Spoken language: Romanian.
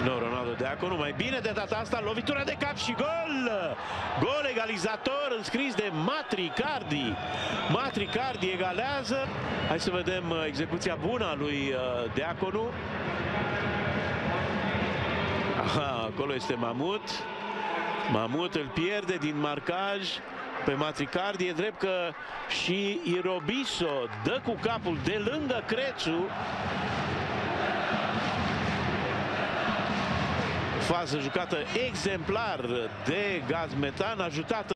Nou, Ronaldo Deaconu, mai bine de data asta, lovitura de cap și gol! Gol egalizator înscris de Matricardi. Matricardi egalează. Hai să vedem execuția bună a lui Deaconu. Aha, acolo este Mamut. Mamut îl pierde din marcaj pe Matricardi. E drept că și Irobiso dă cu capul de lângă Crețu. Fază jucată exemplar de Gazmetan, ajutată